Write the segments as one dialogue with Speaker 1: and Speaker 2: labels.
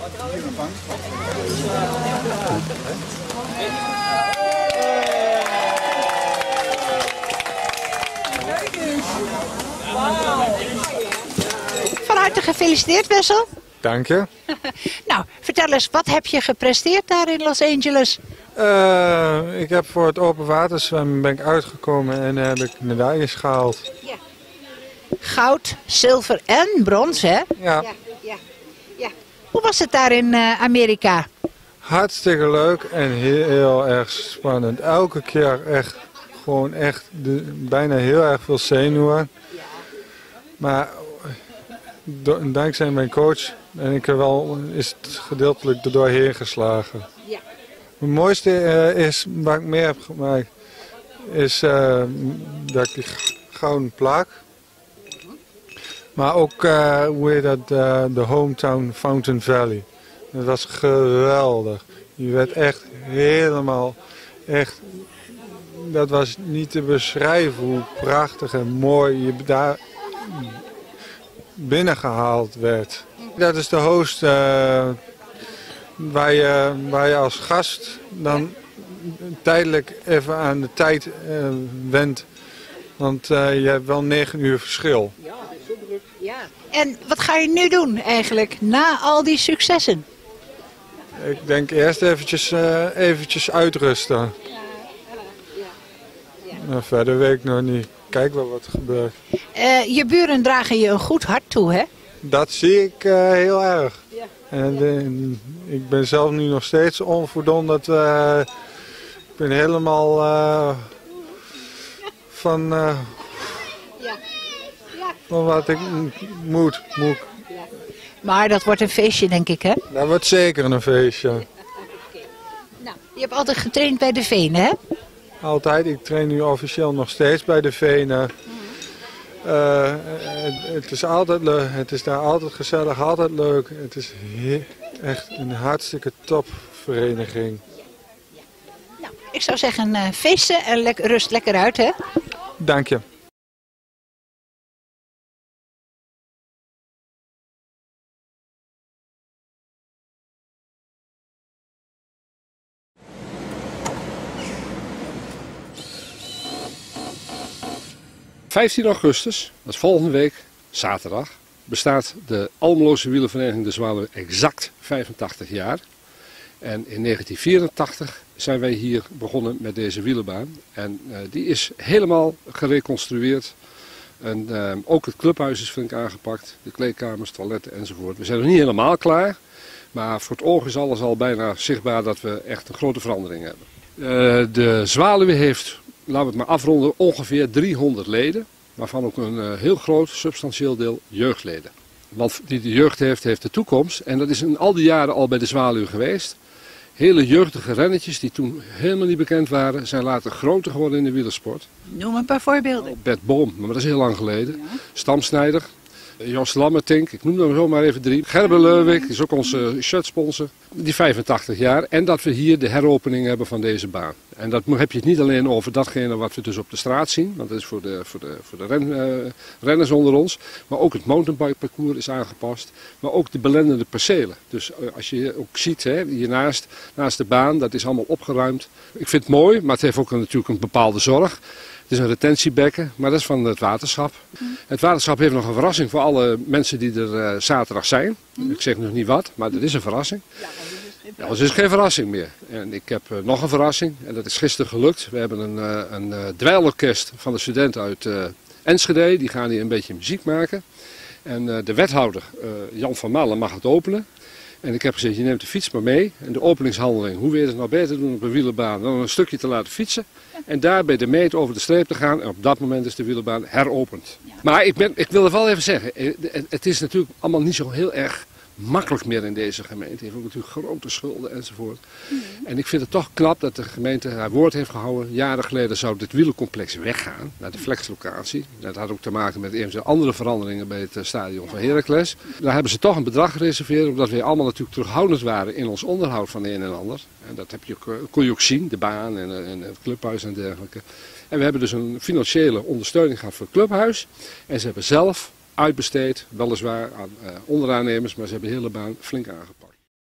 Speaker 1: Van harte gefeliciteerd, Wessel.
Speaker 2: Dank je.
Speaker 1: Nou, vertel eens, wat heb je gepresteerd daar in Los Angeles?
Speaker 2: Ik heb voor het open waterzwemmen ben ik uitgekomen en heb ik medailles gehaald.
Speaker 1: Ja. Goud, zilver en brons, hè?
Speaker 2: Ja.
Speaker 1: Ja. Hoe was het daar in Amerika?
Speaker 2: Hartstikke leuk en heel erg spannend. Elke keer echt, gewoon echt bijna heel erg veel zenuwen. Maar dankzij mijn coach en ik er wel, is het gedeeltelijk er doorheen geslagen.
Speaker 1: Ja.
Speaker 2: Het mooiste is, wat ik mee heb gemaakt, is dat ik die gouden plaat. Maar ook, hoe heet dat, de Hometown Fountain Valley. Dat was geweldig. Je werd echt helemaal, echt, dat was niet te beschrijven hoe prachtig en mooi je daar binnengehaald werd. Dat is de host waar je als gast dan tijdelijk even aan de tijd went. Want je hebt wel 9 uur verschil.
Speaker 1: Ja, dat is zo druk. Ja. En wat ga je nu doen eigenlijk, na al die successen?
Speaker 2: Ik denk eerst eventjes uitrusten. Nou, verder weet ik nog niet. Kijk wel wat er gebeurt.
Speaker 1: Je buren dragen je een goed hart toe, hè?
Speaker 2: Dat zie ik heel erg.
Speaker 1: Ja.
Speaker 2: En ik ben zelf nu nog steeds onverdonderd. Ik ben helemaal van wat ik moet.
Speaker 1: Maar dat wordt een feestje, denk ik, hè?
Speaker 2: Dat wordt zeker een feestje.
Speaker 1: Nou, je hebt altijd getraind bij de Venen, hè?
Speaker 2: Altijd. Ik train nu officieel nog steeds bij de Venen. Het is altijd leuk. Het is daar altijd gezellig, altijd leuk. Het is echt een hartstikke top vereniging.
Speaker 1: Nou, ik zou zeggen feesten en rust lekker uit, hè?
Speaker 2: Dank je.
Speaker 3: Op 15 augustus, dat is volgende week, zaterdag, bestaat de Almeloze wielervereniging De Zwaluwen exact 85 jaar. En in 1984 zijn wij hier begonnen met deze wielerbaan. En die is helemaal gereconstrueerd. En ook het clubhuis is flink aangepakt, de kleedkamers, toiletten enzovoort. We zijn nog niet helemaal klaar, maar voor het oog is alles al bijna zichtbaar dat we echt een grote verandering hebben. De Zwaluwe heeft, laten we het maar afronden, ongeveer 300 leden. Waarvan ook een heel groot, substantieel deel jeugdleden. Want die de jeugd heeft, heeft de toekomst. En dat is in al die jaren al bij de Zwaluwe geweest. Hele jeugdige rennetjes die toen helemaal niet bekend waren, zijn later groter geworden in de wielersport.
Speaker 1: Noem een paar voorbeelden.
Speaker 3: Bert Boom, maar dat is heel lang geleden. Ja. Stamsnijder. Jos Lammertink, ik noem er zomaar even 3. Gerben Leuwik, die is ook onze shirtsponsor. Die 85 jaar. En dat we hier de heropening hebben van deze baan. En dat heb je het niet alleen over datgene wat we dus op de straat zien. Want dat is voor de renners onder ons. Maar ook het mountainbike parcours is aangepast. Maar ook de belendende percelen. Dus als je ook ziet, hè, hiernaast naast de baan, dat is allemaal opgeruimd. Ik vind het mooi, maar het heeft ook natuurlijk een bepaalde zorg. Het is een retentiebekken, maar dat is van het waterschap. Het waterschap heeft nog een verrassing voor alle mensen die er zaterdag zijn. Ik zeg nog niet wat, maar dat is een verrassing. Ja, dus is geen verrassing meer. En ik heb nog een verrassing en dat is gisteren gelukt. We hebben een dweilorkest van de studenten uit Enschede. Die gaan hier een beetje muziek maken. En de wethouder Jan van Malen mag het openen. En ik heb gezegd, je neemt de fiets maar mee. En de openingshandeling, hoe wil je het nou beter doen op een wielerbaan dan een stukje te laten fietsen. En daar bij de meet over de streep te gaan. En op dat moment is de wielerbaan heropend. Ja. Maar ik wil er wel even zeggen, het is natuurlijk allemaal niet zo heel erg makkelijk meer in deze gemeente. Het heeft ook natuurlijk grote schulden enzovoort. En ik vind het toch knap dat de gemeente haar woord heeft gehouden. Jaren geleden zou dit wielercomplex weggaan naar de flexlocatie. Dat had ook te maken met eventueel andere veranderingen bij het stadion van Heracles. Daar hebben ze toch een bedrag gereserveerd, omdat wij allemaal natuurlijk terughoudend waren in ons onderhoud van de een en ander. En dat kon je ook zien, de baan en het clubhuis en dergelijke. En we hebben dus een financiële ondersteuning gehad voor het clubhuis. En ze hebben zelf uitbesteed, weliswaar aan onderaannemers, maar ze hebben de hele baan flink aangepakt.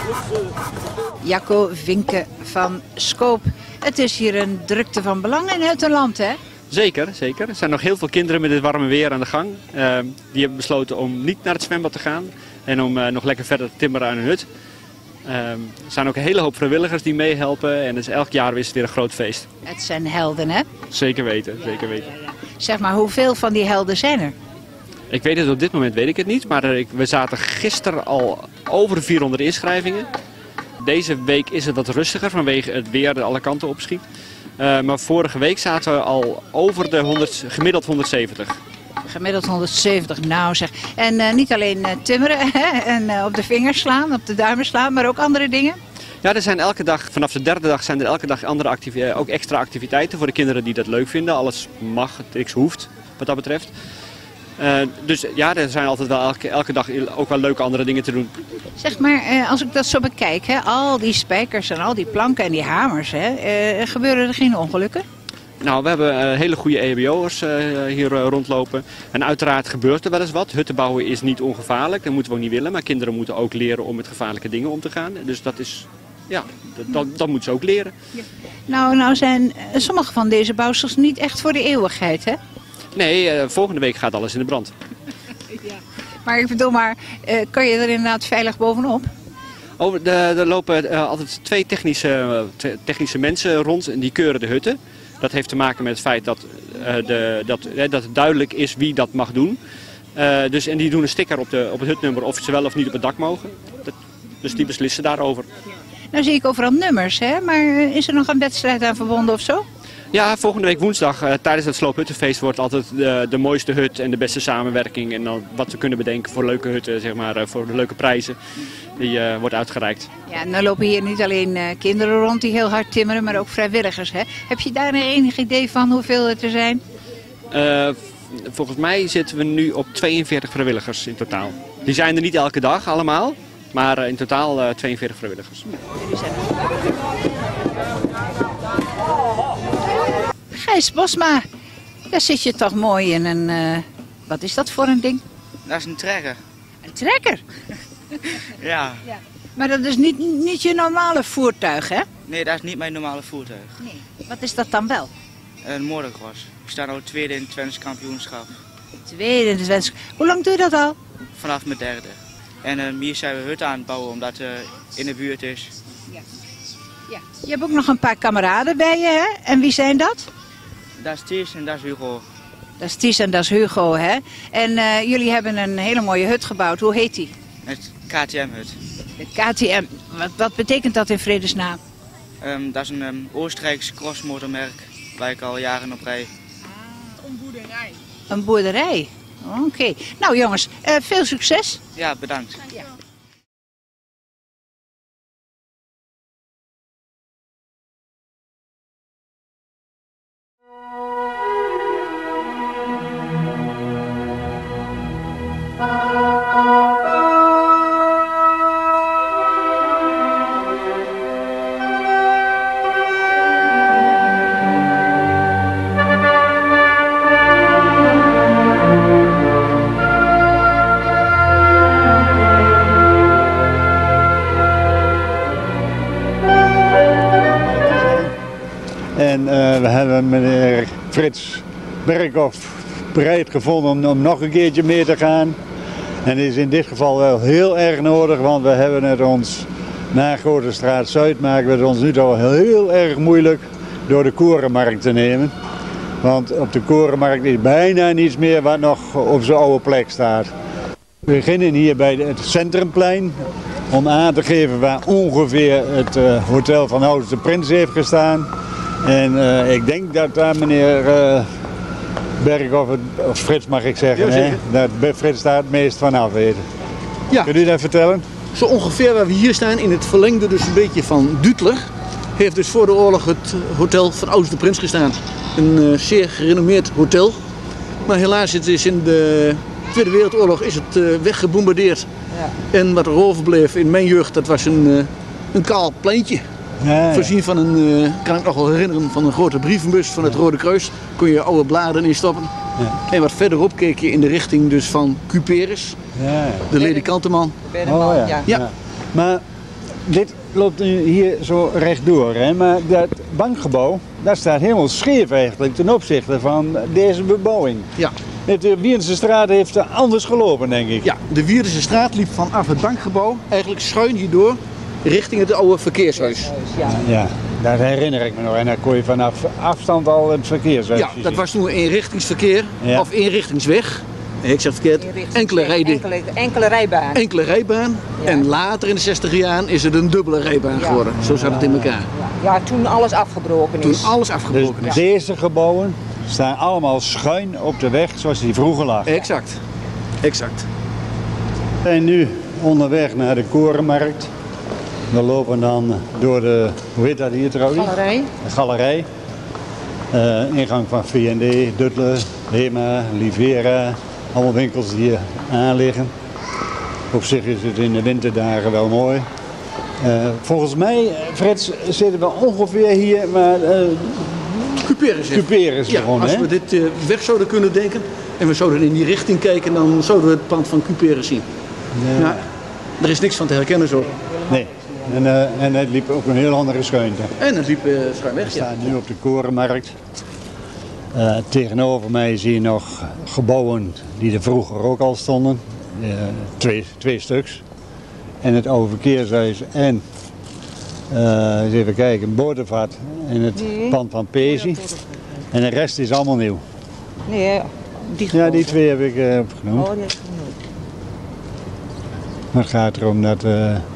Speaker 1: Jacco Vinke van Scoop. Het is hier een drukte van belang in het land, hè?
Speaker 4: Zeker, zeker. Er zijn nog heel veel kinderen met dit warme weer aan de gang. Die hebben besloten om niet naar het zwembad te gaan en om nog lekker verder te timmeren aan hun hut. Er zijn ook een hele hoop vrijwilligers die meehelpen en dus elk jaar is het weer een groot feest.
Speaker 1: Het zijn helden, hè?
Speaker 4: Zeker weten, zeker weten.
Speaker 1: Zeg maar, hoeveel van die helden zijn er?
Speaker 4: Ik weet het op dit moment weet ik het niet, maar we zaten gisteren al over de 400 inschrijvingen. Deze week is het wat rustiger vanwege het weer alle kanten opschiet. Maar vorige week zaten we al over de gemiddeld 170.
Speaker 1: Gemiddeld 170, nou zeg. En niet alleen timmeren hè? En op de vingers slaan, op de duimen slaan, maar ook andere dingen?
Speaker 4: Ja, er zijn elke dag, vanaf de derde dag zijn er elke dag ook extra activiteiten voor de kinderen die dat leuk vinden. Alles mag, niks hoeft wat dat betreft. Dus ja, er zijn altijd wel elke dag ook wel leuke andere dingen te doen.
Speaker 1: Zeg maar, als ik dat zo bekijk, hè, al die spijkers en al die planken en die hamers, hè, gebeuren er geen ongelukken?
Speaker 4: Nou, we hebben hele goede EHBO'ers hier rondlopen. En uiteraard gebeurt er wel eens wat. Hutten bouwen is niet ongevaarlijk, dat moeten we ook niet willen. Maar kinderen moeten ook leren om met gevaarlijke dingen om te gaan. Dus dat is, ja, dat moeten ze ook leren.
Speaker 1: Ja. Nou zijn sommige van deze bouwsels niet echt voor de eeuwigheid, hè?
Speaker 4: Nee, volgende week gaat alles in de brand.
Speaker 1: Ja. Maar ik bedoel maar, kan je er inderdaad veilig bovenop?
Speaker 4: Er lopen altijd twee technische mensen rond en die keuren de hutten. Dat heeft te maken met het feit dat het duidelijk is wie dat mag doen. En die doen een sticker op het hutnummer of ze wel of niet op het dak mogen. Dus die beslissen daarover.
Speaker 1: Nou zie ik overal nummers, hè? Maar is er nog een wedstrijd aan verbonden of zo?
Speaker 4: Ja, volgende week woensdag tijdens het Sloophuttenfeest wordt altijd de mooiste hut en de beste samenwerking. En dan wat we kunnen bedenken voor leuke hutten, zeg maar, voor de leuke prijzen. Die wordt uitgereikt. Ja,
Speaker 1: en dan lopen hier niet alleen kinderen rond die heel hard timmeren, maar ook vrijwilligers, hè? Heb je daar enig idee van hoeveel het er zijn?
Speaker 4: Volgens mij zitten we nu op 42 vrijwilligers in totaal. Die zijn er niet elke dag allemaal, maar in totaal 42 vrijwilligers.
Speaker 1: Gijs Bosma, daar zit je toch mooi in een... wat is dat voor een ding?
Speaker 5: Dat is een trekker.
Speaker 1: Een trekker?
Speaker 5: Ja.
Speaker 1: Maar dat is niet je normale voertuig, hè?
Speaker 5: Nee, dat is niet mijn normale voertuig.
Speaker 1: Nee. Wat is dat dan wel?
Speaker 5: Een motocross. Ik sta nu tweede in het Twents kampioenschap.
Speaker 1: Tweede in het Twents. Hoe lang doe je dat al?
Speaker 5: Vanaf mijn derde. En hier zijn we hutten aan het bouwen omdat het in de buurt is.
Speaker 1: Ja. Je hebt ook nog een paar kameraden bij je, hè? En wie zijn dat?
Speaker 5: Dat is Thies en dat is Hugo.
Speaker 1: Dat is Thies en dat is Hugo, hè? En jullie hebben een hele mooie hut gebouwd. Hoe heet die?
Speaker 5: Het KTM-hut.
Speaker 1: De KTM. Wat betekent dat in vredesnaam?
Speaker 5: Dat is een Oostenrijks crossmotormerk waar ik al jaren op rij.
Speaker 1: Een boerderij. Een boerderij. Oké. Nou jongens, veel succes.
Speaker 5: Ja, bedankt.
Speaker 1: Ja.
Speaker 6: En we hebben meneer Frits Berghoff bereid gevonden om nog een keertje mee te gaan. En dat is in dit geval wel heel erg nodig, want we hebben het ons na Grote Straat Zuid maken we het ons nu al heel erg moeilijk door de Korenmarkt te nemen. Want op de Korenmarkt is bijna niets meer wat nog op zijn oude plek staat. We beginnen hier bij het Centrumplein om aan te geven waar ongeveer het hotel van Oudste Prins heeft gestaan. En ik denk dat daar meneer Berghoff, of Frits mag ik zeggen, hè, dat Frits daar het meest van af weet. Ja. Kunt u dat vertellen?
Speaker 7: Zo ongeveer waar we hier staan, in het verlengde dus een beetje van Duutler, heeft dus voor de oorlog het hotel van Oudste Prins gestaan. Een zeer gerenommeerd hotel. Maar helaas, het is in de Tweede Wereldoorlog is het weggebombardeerd. Ja. En wat er overbleef in mijn jeugd, dat was een kaal pleintje. Ja. Voorzien van een, kan ik nog wel herinneren, van een grote brievenbus van het Rode Kruis. Kon je oude bladen in stoppen. Ja. En wat verderop keek je in de richting dus van Cuperus, de ledikantenman.
Speaker 6: Oh, ja.
Speaker 7: Ja.
Speaker 6: Maar dit loopt nu hier zo rechtdoor, hè? Maar dat bankgebouw, dat staat helemaal scheef eigenlijk ten opzichte van deze bebouwing.
Speaker 7: Ja.
Speaker 6: De Wierense straat heeft anders gelopen, denk ik.
Speaker 7: Ja, de Wierdense straat liep vanaf het bankgebouw eigenlijk schuin hierdoor richting het oude verkeershuis.
Speaker 6: Ja, dat herinner ik me nog. En dan kon je vanaf afstand al het verkeershuis
Speaker 7: Ja,
Speaker 6: zien.
Speaker 7: dat was toen eenrichtingsverkeer
Speaker 6: Ja.
Speaker 7: of eenrichtingsweg. Nee, ik zeg verkeerd.
Speaker 8: Enkele rijbaan.
Speaker 7: Enkele rijbaan.
Speaker 8: Ja.
Speaker 7: En later in de 60 jaar is het een dubbele rijbaan geworden. Zo zat het in elkaar.
Speaker 8: Ja, toen alles afgebroken
Speaker 7: Toen
Speaker 8: is.
Speaker 7: alles afgebroken
Speaker 6: Dus
Speaker 7: is.
Speaker 6: deze gebouwen staan allemaal schuin op de weg zoals die vroeger lag.
Speaker 7: Exact. Exact.
Speaker 6: We zijn nu onderweg naar de Korenmarkt. We lopen dan door de, hoe heet dat hier trouwens?
Speaker 8: Galerij.
Speaker 6: De galerij. Ingang van V&D, Duttler, Hema, Livera. Allemaal winkels die hier aanliggen. Op zich is het in de winterdagen wel mooi. Volgens mij, Frits, zitten we ongeveer hier, maar Cuperus
Speaker 7: Ja,
Speaker 6: gewoon,
Speaker 7: als
Speaker 6: hè?
Speaker 7: we dit weg zouden kunnen denken en we zouden in die richting kijken, dan zouden we het pand van Cuperus zien. Ja, er is niks van te herkennen zo.
Speaker 6: Nee. En het liep ook een heel andere schuinte.
Speaker 7: En het liep schuin weg.
Speaker 6: We staan nu op de Korenmarkt. Tegenover mij zie je nog gebouwen die er vroeger ook al stonden. Twee stuks. En het oude verkeershuis en eens even kijken, een botervat en het pand van Pesi. En de rest is allemaal nieuw.
Speaker 8: Nee, die
Speaker 6: Ja, die twee heb ik opgenoemd.
Speaker 8: Oh, die heb ik genoemd.
Speaker 6: Maar het gaat erom dat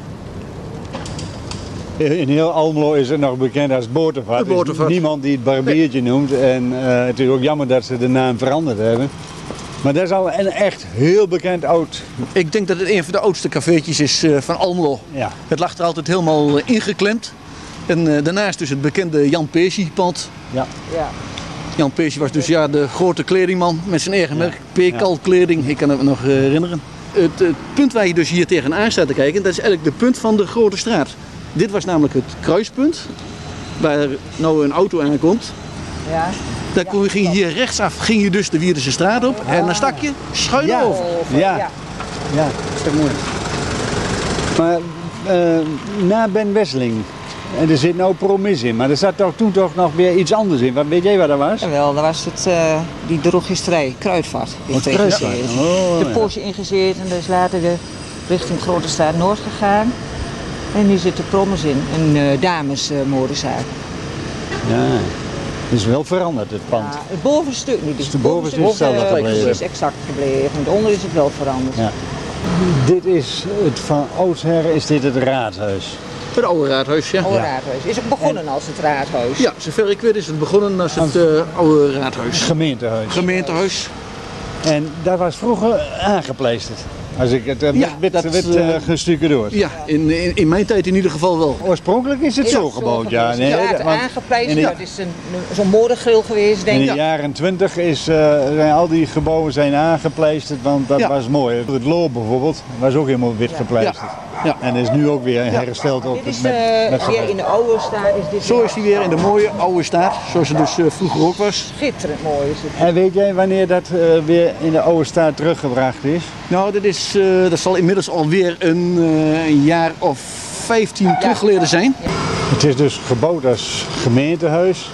Speaker 6: in heel Almelo is het nog bekend als botervat.
Speaker 7: De botervat.
Speaker 6: Er is niemand die het barbiertje noemt. En het is ook jammer dat ze de naam veranderd hebben. Maar dat is al een echt heel bekend oud.
Speaker 7: Ik denk dat het een van de oudste cafeetjes is van Almelo.
Speaker 6: Ja.
Speaker 7: Het lag er altijd helemaal ingeklemd. En daarnaast dus het bekende Jan Peesi pand.
Speaker 6: Ja.
Speaker 8: Ja.
Speaker 7: Jan Peesi was dus ja, de grote kledingman met zijn eigen merk. Pekal kleding, ik kan het me nog herinneren. Het punt waar je dus hier tegenaan staat te kijken, dat is eigenlijk de punt van de Grote Straat. Dit was namelijk het kruispunt, waar nou een auto aankomt.
Speaker 8: Ja.
Speaker 7: Dan ging je hier rechtsaf, ging je dus de Wierdense straat op en dan stak je schuin
Speaker 6: Ja.
Speaker 7: over.
Speaker 6: Ja. Ja,
Speaker 7: Dat is toch mooi.
Speaker 6: maar na Ben Wesseling, en er zit nou Promis in, maar er zat toch toen toch nog weer iets anders in. Wat weet jij wat dat was?
Speaker 8: Jawel, dat was het, die drogisterij, Kruidvat.
Speaker 6: Oh, Kruidvat. Oh,
Speaker 8: de
Speaker 6: ja.
Speaker 8: poosje ingezet en dus later weer richting Grote Straat Noord gegaan. En nu zit de Promis in, een damesmodezaak.
Speaker 6: Ja, het is wel veranderd het pand.
Speaker 8: Ja, het bovenstuk niet.
Speaker 6: Dus de bovenste is hetzelfde gebleven.
Speaker 8: Precies exact gebleven. Het onder is het wel veranderd.
Speaker 6: Ja. Dit is het van oudsher, is dit het raadhuis.
Speaker 7: Het oude raadhuis, ja.
Speaker 8: Oude raadhuis. Is ook begonnen als het raadhuis.
Speaker 7: Ja, zover ik weet is het begonnen als het oude raadhuis.
Speaker 6: Gemeentehuis.
Speaker 7: Gemeentehuis.
Speaker 6: En daar was vroeger aangepleisterd. Als ik het
Speaker 7: Ja,
Speaker 6: wit
Speaker 7: dat,
Speaker 6: gestukken door.
Speaker 7: Ja, in mijn tijd in ieder geval wel.
Speaker 6: Oorspronkelijk is het zo gebouwd, ja. Nee,
Speaker 8: ja,
Speaker 6: want
Speaker 8: aangepleisterd.
Speaker 6: in de-
Speaker 8: Dat is zo'n modegril geweest, denk
Speaker 6: in
Speaker 8: ik.
Speaker 6: de jaren 20 zijn al die gebouwen zijn aangepleisterd, want dat
Speaker 7: Ja.
Speaker 6: was mooi. Het Loo bijvoorbeeld was ook helemaal wit gepleisterd.
Speaker 7: Ja.
Speaker 6: En is nu ook weer hersteld op
Speaker 8: Dit is
Speaker 6: met
Speaker 8: weer in de oude staat. Is dit
Speaker 7: Zo is hij weer in de mooie oude staat, zoals het dus vroeger ook was.
Speaker 8: schitterend mooi. Is het.
Speaker 6: En weet jij wanneer dat weer in de oude staat teruggebracht is?
Speaker 7: Nou, dat zal inmiddels alweer een jaar of 15 terug geleden zijn.
Speaker 6: Het is dus gebouwd als gemeentehuis.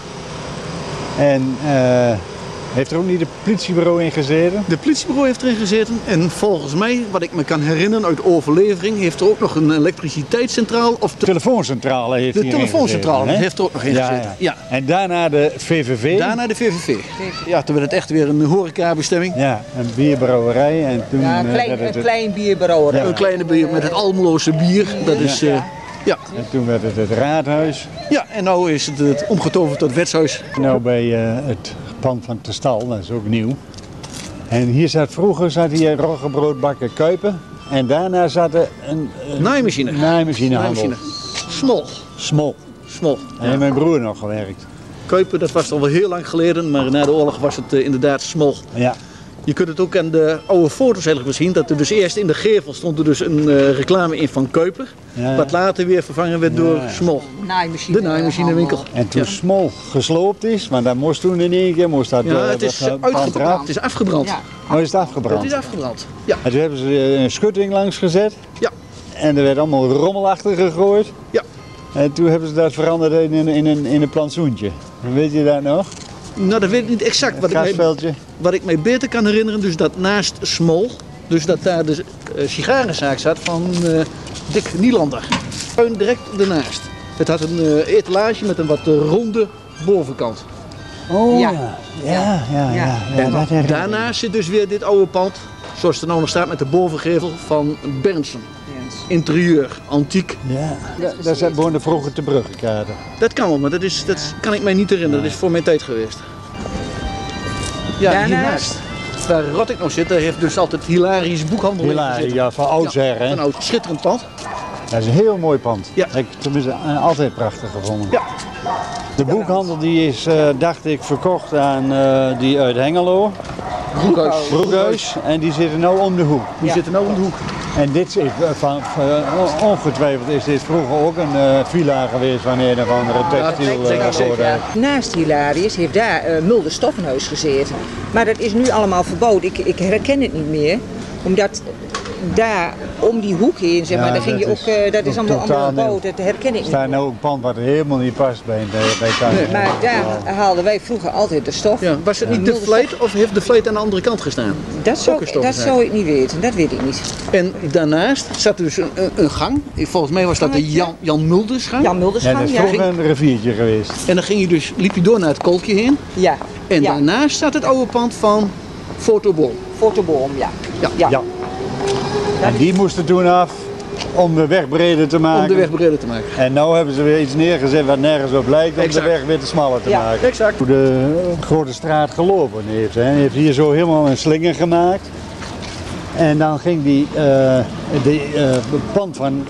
Speaker 6: En heeft er ook niet een politiebureau in gezeten?
Speaker 7: De politiebureau heeft erin gezeten en volgens mij, wat ik me kan herinneren uit overlevering, heeft er ook nog een elektriciteitscentraal of
Speaker 6: De telefooncentrale heeft
Speaker 7: de
Speaker 6: hierin
Speaker 7: telefooncentrale
Speaker 6: gezeten, hè?
Speaker 7: heeft er ook nog in gezeten. Ja.
Speaker 6: En daarna de VVV.
Speaker 7: Daarna de VVV. Ja, toen werd het echt weer een horecabestemming.
Speaker 6: Ja, een bierbrouwerij. En toen
Speaker 8: Ja,
Speaker 6: werd
Speaker 8: een klein bierbureau.
Speaker 6: Ja.
Speaker 7: Een kleine bier met het Almeloze bier. Dat is, ja.
Speaker 6: En toen werd het raadhuis.
Speaker 7: Ja, en nu is het omgetoverd tot wetshuis.
Speaker 6: Nou bij het pand van Testal, dat is ook nieuw. En hier zat hier roggebroodbakker Kuipen. En daarna zat er een
Speaker 7: Naaimachine.
Speaker 6: naaimachinehandel.
Speaker 7: Smol.
Speaker 6: Smol.
Speaker 7: Smol.
Speaker 6: En heeft mijn broer nog gewerkt.
Speaker 7: Kuipen, dat was al wel heel lang geleden, maar na de oorlog was het inderdaad Smol.
Speaker 6: Ja.
Speaker 7: Je kunt het ook aan de oude foto's eigenlijk zien, dat er dus eerst in de gevel stond er dus een reclame in van Kuiper.
Speaker 6: Ja.
Speaker 7: Wat later weer vervangen werd door Smol.
Speaker 8: Naaimachine.
Speaker 7: De naaimachinewinkel.
Speaker 6: En toen
Speaker 7: Ja.
Speaker 6: Smol gesloopt is, want dat moest toen in één keer, moest dat
Speaker 7: Ja, het is
Speaker 6: pand
Speaker 7: uitgebrand.
Speaker 6: eraf.
Speaker 7: Het is afgebrand.
Speaker 8: Ja.
Speaker 6: Oh, is het
Speaker 7: Het
Speaker 6: afgebrand?
Speaker 7: is afgebrand. Ja.
Speaker 6: En toen hebben ze een schutting langs gezet.
Speaker 7: Ja.
Speaker 6: En er werd allemaal rommel achter gegooid.
Speaker 7: Ja.
Speaker 6: En toen hebben ze dat veranderd in een plantsoentje. Weet je dat nog?
Speaker 7: Nou, dat weet ik niet exact. Wat ik mij beter kan herinneren, dus dat naast Smol, dus dat daar de sigarenzaak zat van Dick Nielander. Schuin direct ernaast. Het had een etalage met een wat ronde bovenkant.
Speaker 6: Oh
Speaker 8: Ja.
Speaker 6: ja.
Speaker 7: En daarnaast zit dus weer dit oude pand, zoals het er nou nog staat met de bovengevel van Berndsen. Interieur, antiek.
Speaker 6: Ja, daar woonden vroeger de Bruggekade.
Speaker 7: Dat kan wel, maar dat kan ik mij niet herinneren. Dat is voor mijn tijd geweest. Ja, hiernaast, waar Rotting nou zit, daar heeft dus altijd Hilarisch boekhandel in gezeten.
Speaker 6: Ja, van oudsher, hè?
Speaker 7: Van oud, schitterend pand.
Speaker 6: Dat is een heel mooi pand.
Speaker 7: Ja.
Speaker 6: Ik heb tenminste altijd prachtig gevonden.
Speaker 7: Ja.
Speaker 6: De boekhandel die is, dacht ik, verkocht aan die uit Hengelo. Broekhuis. En die zitten nu om de hoek.
Speaker 7: Die zitten nou om de hoek.
Speaker 6: En dit is ongetwijfeld is dit vroeger ook een villa geweest van een of andere textielbedrijf.
Speaker 8: Naast Hilarius heeft daar Mulder Stoffenhuis gezeten. Maar dat is nu allemaal verboden. Ik herken het niet meer. Omdat daar om die hoek heen, zeg maar, daar ging je ook, dat is allemaal verboden. Dat herken ik niet.
Speaker 6: Er staat nou ook een pand wat helemaal niet past bij thuis.
Speaker 8: Nee, maar daar haalden wij vroeger altijd de stof.
Speaker 7: Ja, was het niet de Vleet of heeft de Vleet aan de andere kant gestaan?
Speaker 8: Dat zou ik niet weten, dat weet ik niet.
Speaker 7: En daarnaast zat er dus een gang. Volgens mij was dat de Jan Muldersgang.
Speaker 8: Jan Muldersgang,
Speaker 6: ja. Dat is vroeger een riviertje geweest.
Speaker 7: En dan liep je door naar het kolkje heen.
Speaker 8: Ja.
Speaker 7: En daarnaast staat het oude pand van Fotoboom.
Speaker 8: Fotoboom, ja.
Speaker 6: En die moesten toen af om de weg breder te maken. En nu hebben ze weer iets neergezet wat nergens op lijkt om de weg weer te smaller te maken.
Speaker 7: Exact.
Speaker 6: Hoe de Grote Straat gelopen heeft. Hij heeft hier zo helemaal een slinger gemaakt. En dan ging die pand van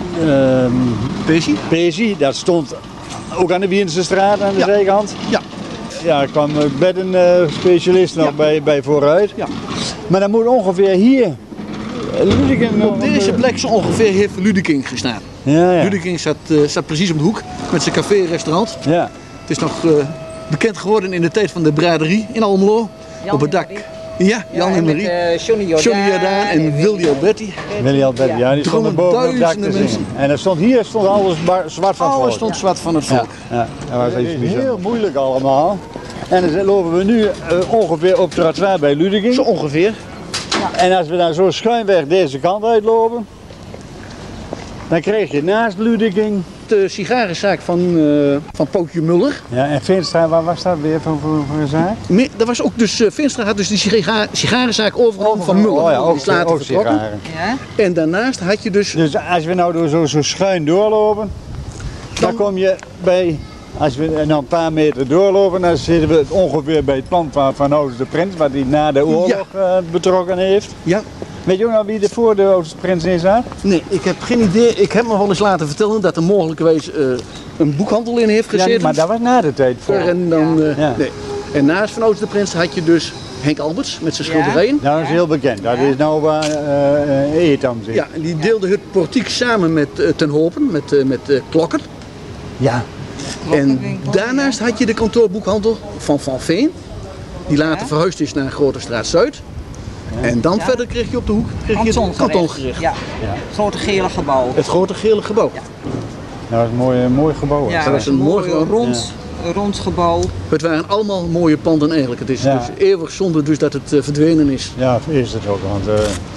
Speaker 6: Pesi, dat stond ook aan de Wierense straat aan de zijkant.
Speaker 7: Ja.
Speaker 6: Ja, er kwam beddenspecialist nog bij vooruit.
Speaker 7: Ja.
Speaker 6: Maar dan moet ongeveer hier Ludeking
Speaker 7: op deze plek zo ongeveer heeft Ludeking gestaan.
Speaker 6: Ja.
Speaker 7: Ludeking staat precies om de hoek met zijn café-restaurant.
Speaker 6: Ja.
Speaker 7: Het is nog bekend geworden in de tijd van de braderie in Almelo. Op het dak. Ja, Jan en Marie.
Speaker 8: Johnny Jordaan
Speaker 7: en Willy Alberti.
Speaker 6: Willy Alberti, ja, die stonden boven op het dak te zingen. En hier stond alles zwart van het volk.
Speaker 7: Alles stond zwart van het volk.
Speaker 6: Ja. Dat was heel moeilijk allemaal. En dan lopen we nu ongeveer op trottoir bij Ludeking.
Speaker 7: Zo ongeveer.
Speaker 6: Ja. En als we dan zo schuinweg deze kant uitlopen, dan krijg je naast Ludeking
Speaker 7: de sigarenzaak van Pootje Muller.
Speaker 6: Ja, en Veenstra, waar was dat weer voor een zaak?
Speaker 7: Nee, dat was ook dus, Veenstra had dus die sigarenzaak overgenomen van Muller.
Speaker 6: Oh ja, ook
Speaker 7: later vertrokken.
Speaker 8: Ja.
Speaker 7: En daarnaast had je dus...
Speaker 6: Dus als we nou door zo schuin doorlopen, dan kom je bij... Als we nou een paar meter doorlopen, dan zitten we ongeveer bij het pand van Ouders de Prins, wat hij na de oorlog betrokken heeft.
Speaker 7: Ja.
Speaker 6: Weet je ook nog wie er voor de Ouders de Prins is?
Speaker 7: Nee, ik heb geen idee. Ik heb me wel eens laten vertellen dat er mogelijkwijs een boekhandel in heeft gezeten.
Speaker 6: Ja, maar dat was na de tijd voor.
Speaker 7: En, nee. En naast van Ouders de Prins had je dus Henk Alberts met zijn schilderijen.
Speaker 6: Dat is heel bekend. Dat is nou waar Eetam zit.
Speaker 7: Ja, en die deelde het portiek samen met Ten Hopen, met Klokker.
Speaker 6: Ja.
Speaker 7: En daarnaast had je de kantoorboekhandel van Van Veen, die later verhuisd is naar Grote Straat Zuid. En dan verder kreeg je op de hoek het kantongericht.
Speaker 8: Ja. Het grote gele gebouw.
Speaker 7: Het grote gele gebouw.
Speaker 8: Ja.
Speaker 6: Dat was een mooi gebouw.
Speaker 8: Ja,
Speaker 7: dat was een mooi
Speaker 8: rond gebouw.
Speaker 7: Het waren allemaal mooie panden eigenlijk. Het is dus eeuwig zonde dus dat het verdwenen is.
Speaker 6: Ja, is het ook. Want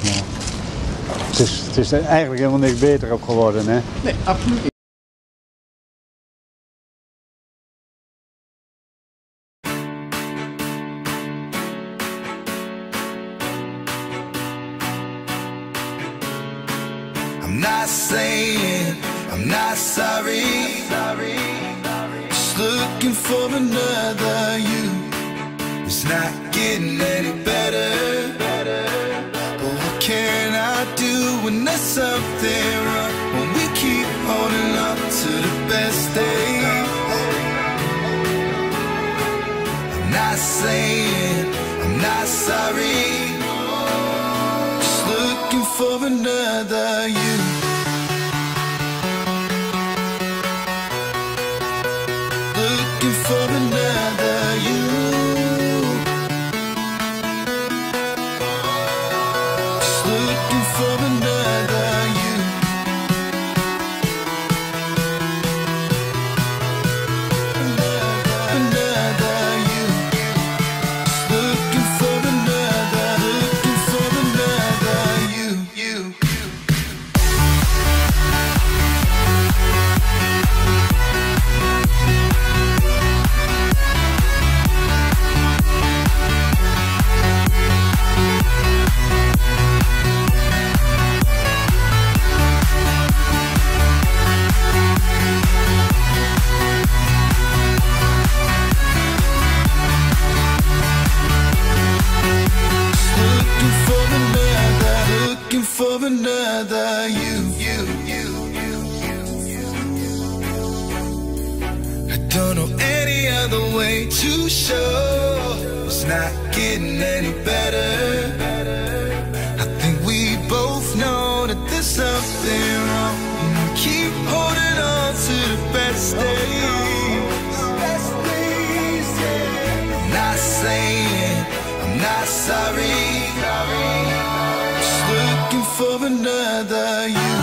Speaker 6: het is eigenlijk helemaal niks beter op geworden. Hè?
Speaker 7: Nee, absoluut niet.
Speaker 9: I'm not sorry. Just looking for another you. It's not getting any better. But what can I do when there's something wrong? When we keep holding up to the best days. I'm not saying I'm not sorry. Just looking for another you. For another you. Just looking for another you. I don't know any other way to show it's not getting any better. I think we both know that there's something wrong. And we keep holding on to the best days. I'm not saying I'm not sorry. Just looking for another you.